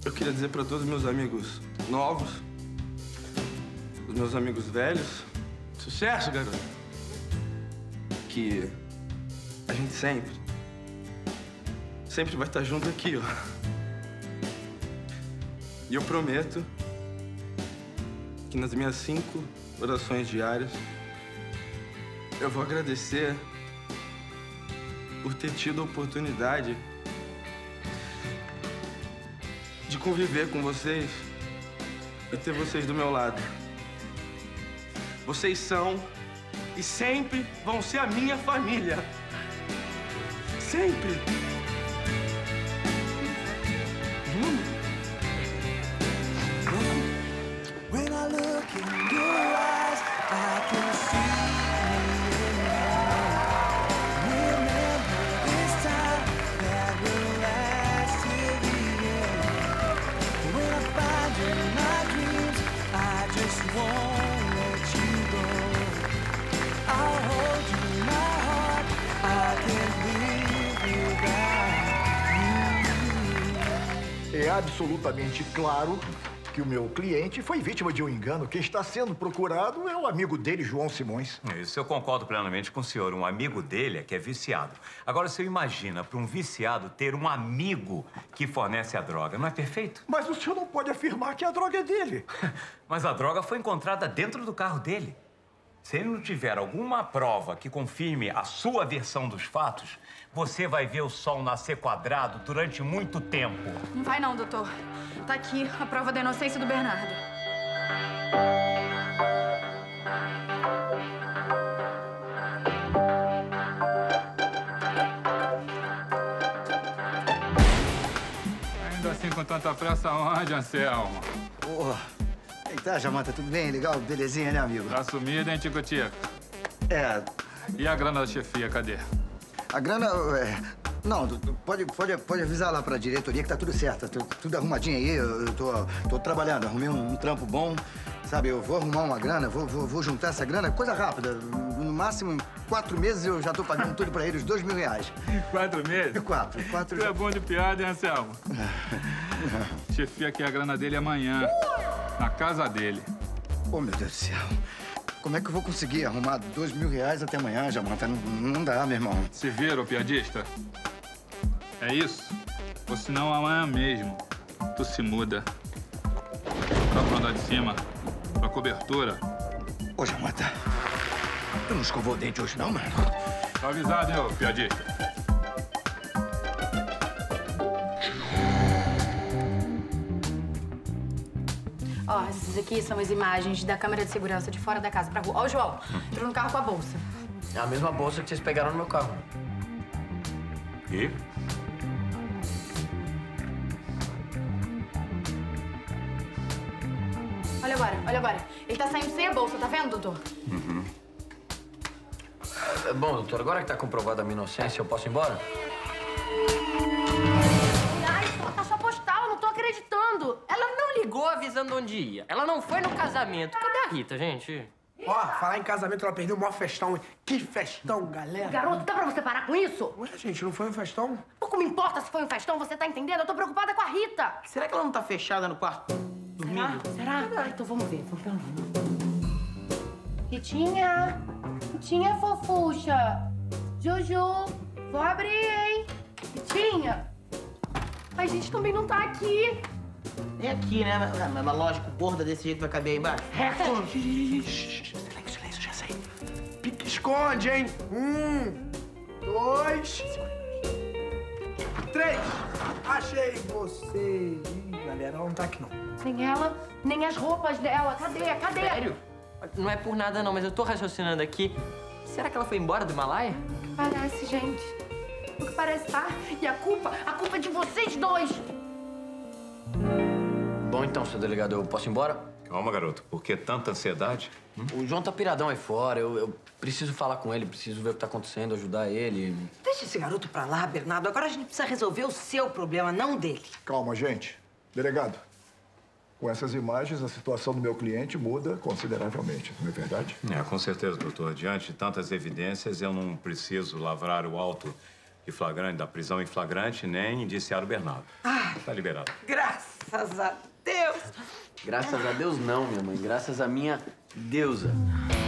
Eu queria dizer para todos os meus amigos novos, os meus amigos velhos, sucesso, garoto. Que a gente sempre vai estar junto aqui, ó. E eu prometo que nas minhas 5 orações diárias eu vou agradecer por ter tido a oportunidade de conviver com vocês e ter vocês do meu lado. Vocês são e sempre vão ser a minha família. Sempre. When I look in your eyes, I can see remember this time that will last till the end. When I find you in my dreams, I just won't let you go. I'll hold you in my heart, I can't live without you. É absolutamente claro que o meu cliente foi vítima de um engano. Quem está sendo procurado é o amigo dele, João Simões. Isso eu concordo plenamente com o senhor. Um amigo dele é que é viciado. Agora, você imagina para um viciado ter um amigo que fornece a droga. Não é perfeito? Mas o senhor não pode afirmar que a droga é dele. Mas a droga foi encontrada dentro do carro dele. Se ele não tiver alguma prova que confirme a sua versão dos fatos, você vai ver o sol nascer quadrado durante muito tempo. Não vai não, doutor. Tá aqui a prova da inocência do Bernardo. Ainda assim, com tanta pressa, onde, Anselmo? Porra. Eita, Jamanta, tudo bem? Legal? Belezinha, né, amigo? Tá sumido, hein, Tico-Tico? É. E a grana da chefia, cadê? A grana... Não, pode avisar lá pra diretoria que tá tudo certo. Tá tudo arrumadinho aí. Eu tô trabalhando, arrumei um trampo bom. Sabe, eu vou arrumar uma grana, vou juntar essa grana, coisa rápida. No máximo, em 4 meses eu já tô pagando tudo pra eles, R$2.000. 4 meses? 4. Tu é bom de piada, hein, Anselmo? Chefia aqui a grana dele amanhã, na casa dele. Oh, meu Deus do céu. Como é que eu vou conseguir arrumar R$2.000 até amanhã, Jamanta? Não dá, meu irmão. Se vira, ô piadista. É isso? Ou senão amanhã mesmo, tu se muda. Pra pro andar de cima, pra cobertura. Ô, Jamanta, tu não escovou o dente hoje não, mano? Tá avisado, hein, ô piadista? Ó, essas aqui são as imagens da câmera de segurança de fora da casa pra rua. Ó, o João, entrou no carro com a bolsa. É a mesma bolsa que vocês pegaram no meu carro. E? Olha agora. Ele tá saindo sem a bolsa, tá vendo, doutor? Bom, doutor, agora que tá comprovada a minha inocência, eu posso ir embora? Ai, só tá só postal, eu não tô acreditando. Ela não ligou avisando onde ia. Ela não foi no casamento. Cadê a Rita, gente? Ó, falar em casamento, ela perdeu o maior festão. Que festão, galera. Garoto, dá pra você parar com isso? Ué, gente, não foi um festão? Pouco me importa se foi um festão, você tá entendendo? Eu tô preocupada com a Rita. Será que ela não tá fechada no quarto dormindo? Será? Ah, então vamos ver, vamos pelo menos. Ritinha, fofucha. Juju, vou abrir, hein? Ritinha. A gente também não tá aqui. É aqui, né? Mas lógico, gorda desse jeito vai caber aí embaixo. Silêncio, já sei. Pique esconde, hein? 1, 2, 3. Achei você. Ih, galera, ela não tá aqui, não. Nem ela, nem as roupas dela. Cadê? Sério? Não é por nada, não, mas eu tô raciocinando aqui. Será que ela foi embora do Himalaia? Parece, gente. O que parece, tá? E a culpa é de vocês dois. Bom, então, seu delegado, eu posso ir embora? Calma, garoto. Por que tanta ansiedade? O João tá piradão aí fora. Eu preciso falar com ele, preciso ver o que tá acontecendo, ajudar ele. Deixa esse garoto pra lá, Bernardo. Agora a gente precisa resolver o seu problema, não dele. Calma, gente. Delegado, com essas imagens, a situação do meu cliente muda consideravelmente, não é verdade? Com certeza, doutor. Diante de tantas evidências, eu não preciso lavrar o auto de flagrante, da prisão em flagrante, nem indiciar o Bernardo. Tá liberado. Graças Graças a Deus. Graças a Deus não, minha mãe. Graças à minha deusa.